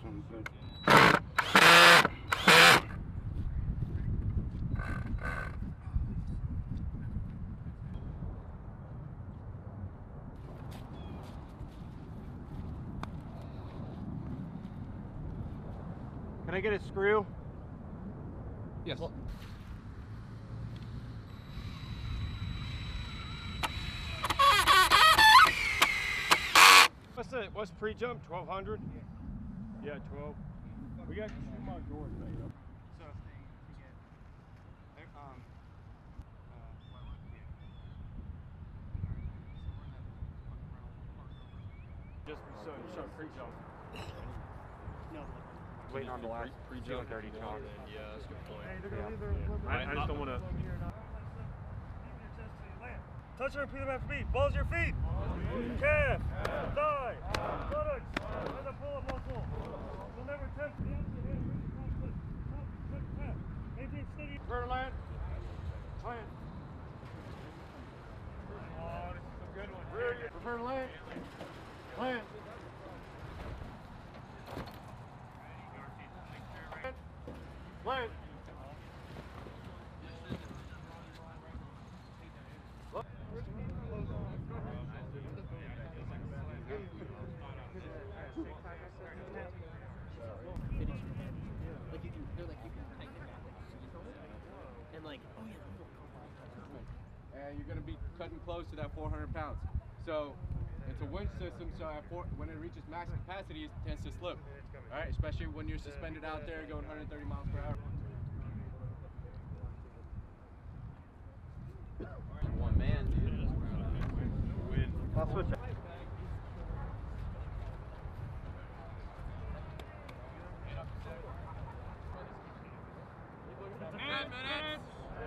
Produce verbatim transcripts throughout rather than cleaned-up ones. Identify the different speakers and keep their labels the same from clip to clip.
Speaker 1: one's good.
Speaker 2: Can I get a screw?
Speaker 3: Yes. Well,
Speaker 2: what's the what's pre-jump? twelve hundred? Yeah, twelve. We got two more doors made up. So if they get um uh, just so so pre-jump. No. Waiting on the last pre-jump thirty chalk.
Speaker 3: Yeah, that's a good point.
Speaker 2: Hey, they're gonna leave their I, I just don't want to.
Speaker 4: Touch and repeat them after me. Balls your feet. Calf. Thigh. Buttocks. And the pull-up muscle. You'll never tempt the outside. Maintain steady.
Speaker 2: Prepare to land. Land. Oh, this is a good one. Prepare to land. Land. Land.
Speaker 3: And you're going to be cutting close to that four hundred pounds. So it's a winch system, so at four, when it reaches max capacity, it tends to slip. All right, especially when you're suspended out there going one hundred thirty miles per hour.
Speaker 5: One man, dude.
Speaker 2: I'll switch.
Speaker 6: Ten minutes.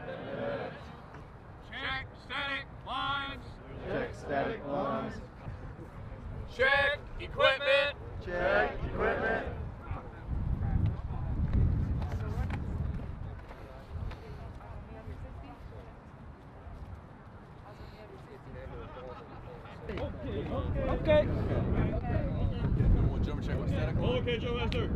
Speaker 6: Check static lines.
Speaker 1: Check static lines.
Speaker 6: Check equipment.
Speaker 1: Check equipment.
Speaker 2: Okay.
Speaker 3: We'll jump check with static line.
Speaker 2: Okay, Jumpmaster.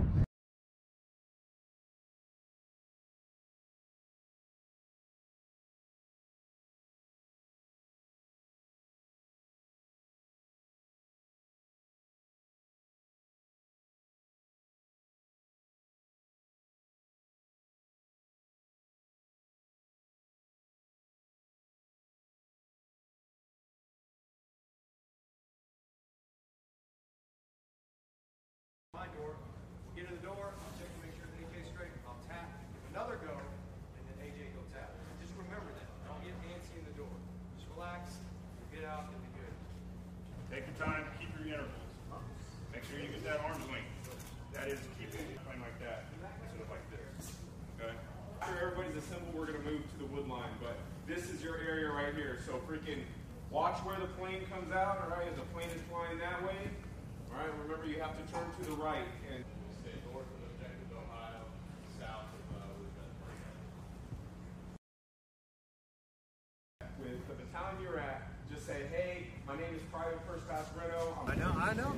Speaker 4: My door. We'll get to the door. I'll check to make sure the A J's straight. I'll tap. Give another go, and then A J go tap. Just remember that. Don't get antsy in the door. Just relax. Get out and be good.
Speaker 7: Take your time. Keep your intervals. Make sure you get that arm's length. That is keeping it playing like that instead of like this. Okay. After everybody's assembled, we're gonna move to the wood line. But this is your area right here. So freaking watch where the plane comes out. All right, as the plane is flying that way. All right, remember you have to turn to the right and stay north of objective Ohio, south of uh, with the battalion you're at. Just say, hey, my name is Private First Class Reno. I'm
Speaker 4: I know, I know.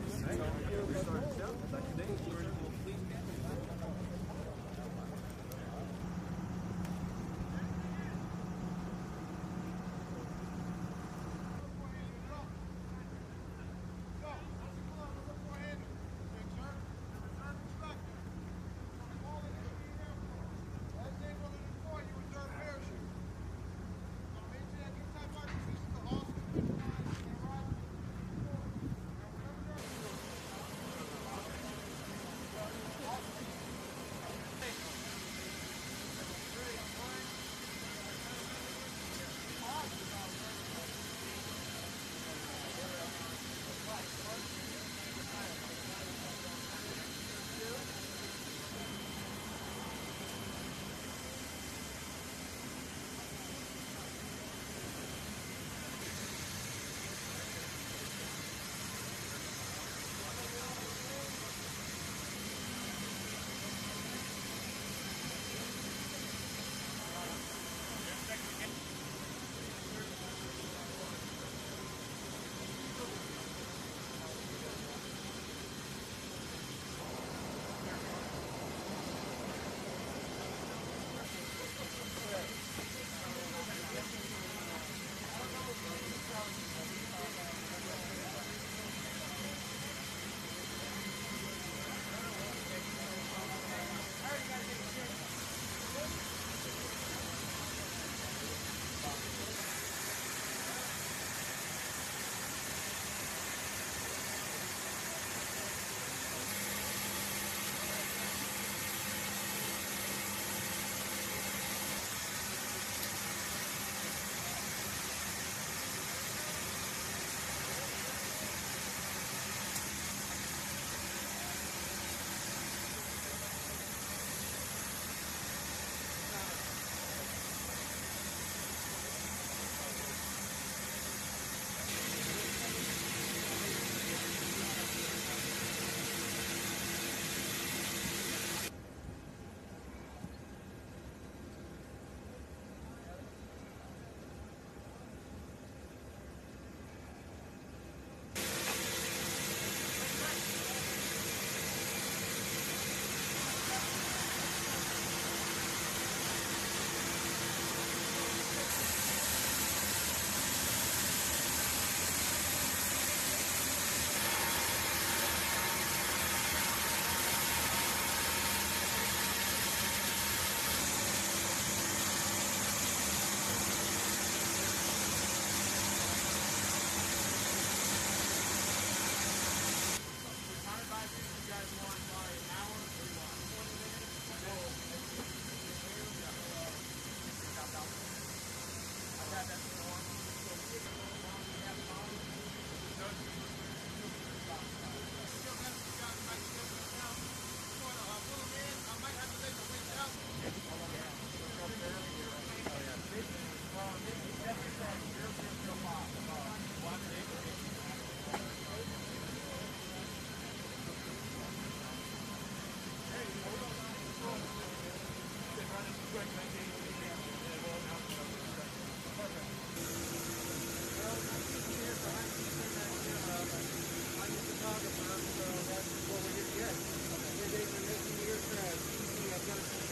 Speaker 4: photographer, so that's what we're here to get. We're getting the making of your crash. I've got to